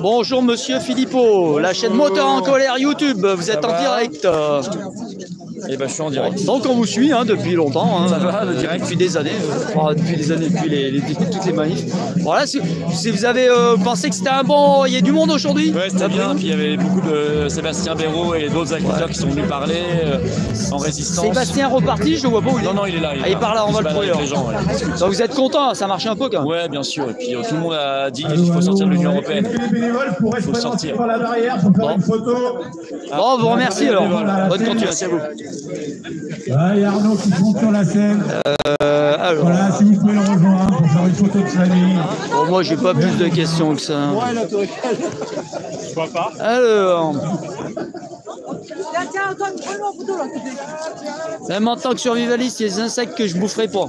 Bonjour Monsieur Philippot, la chaîne Moteur en Colère YouTube, vous êtes en direct. Eh ben, je suis en direct. Donc on vous suit depuis longtemps. Ça va, le direct. Depuis des années. Depuis toutes les manifs. Voilà, si vous avez pensé que c'était un bon... Il y a du monde aujourd'hui. Ouais, c'était bien. Puis il y avait beaucoup de Sébastien Béraud et d'autres agriculteurs qui sont venus parler en résistance. Sébastien reparti, je ne vois pas où il est. Non, il est là. Il parle là, on va le trouver. Les gens, ouais. Donc vous êtes content, ça marche un peu quand même. Ouais, bien sûr. Et puis tout le monde a dit qu'il faut sortir de l'Union Européenne. Il faut sortir. À la barrière pour faire une photo. Bon, vous remercie alors. Bonne continuation à vous. Il y a Arnaud qui monte sur la scène. Alors. Voilà, si vous pouvez le rejoindre pour faire une photo de famille. Bon, moi, j'ai pas plus de questions que ça. Je vois pas. Alors. Même en tant que survivaliste, il y a des insectes que je boufferai pas.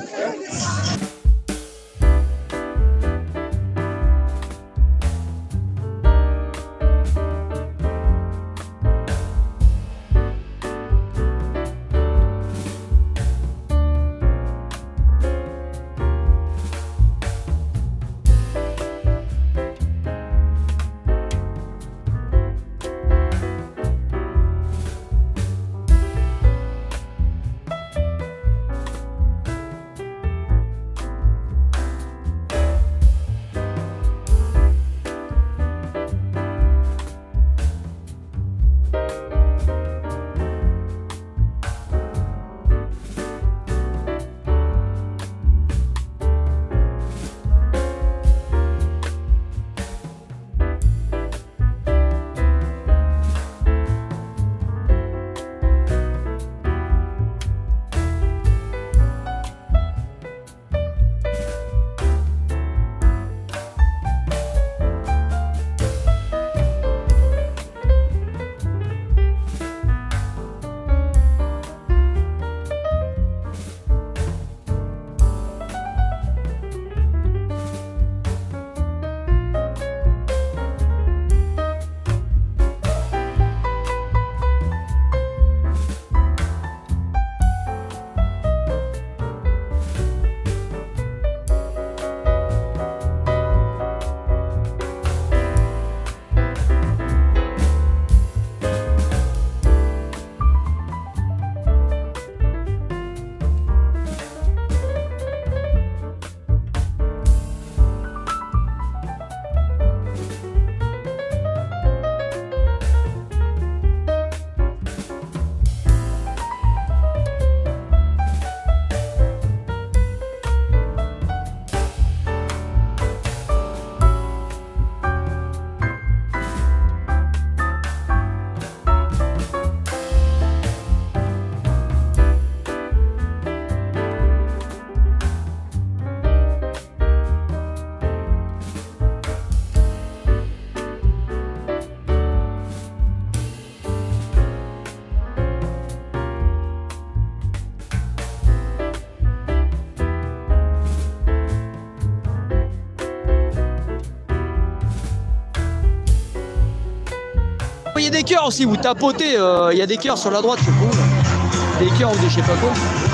Il y a des cœurs aussi, vous tapotez, il y a des cœurs sur la droite, je suppose. Des cœurs ou des je sais pas quoi.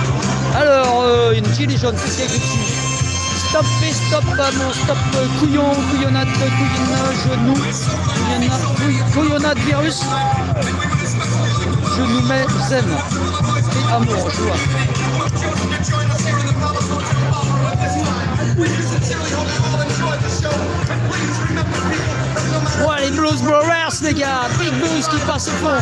Alors, une gilet jaune, qu'est-ce qu'il y a écrit dessus? Stop et stop, mon stop, couillon, couillonnade, genou, couillonnade virus. Je nous mets zen et amour, joie. Ouais, les Blues Brothers, les gars, Big Blues qui passe au fond.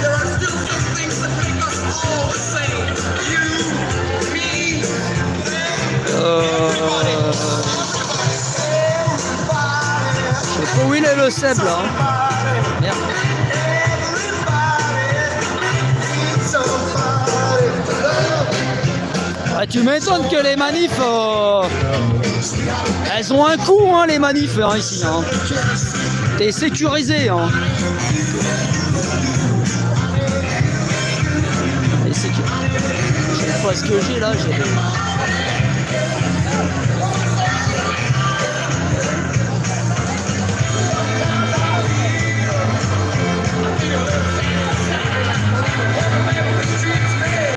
Je sais pas où il est le Seb là. Merde. Ah, tu m'étonnes que les manifs, elles ont un coup les manifs ici. T'es sécurisé. Je sais pas ce que j'ai là.